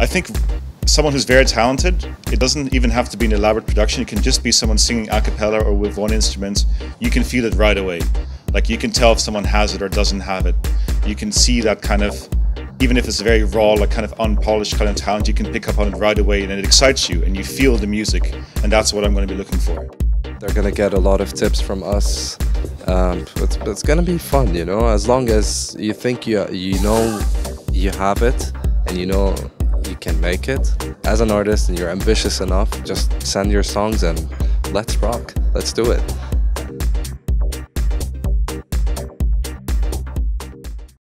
I think someone who's very talented, it doesn't even have to be an elaborate production. It can just be someone singing a cappella or with one instrument. You can feel it right away. Like, you can tell if someone has it or doesn't have it. You can see that kind of, even if it's very raw, like kind of unpolished kind of talent, you can pick up on it right away, and it excites you and you feel the music, and that's what I'm going to be looking for. They're going to get a lot of tips from us. It's going to be fun, you know, as long as you think you know you have it and you know you can make it. As an artist and you're ambitious enough, just send your songs and let's rock. Let's do it.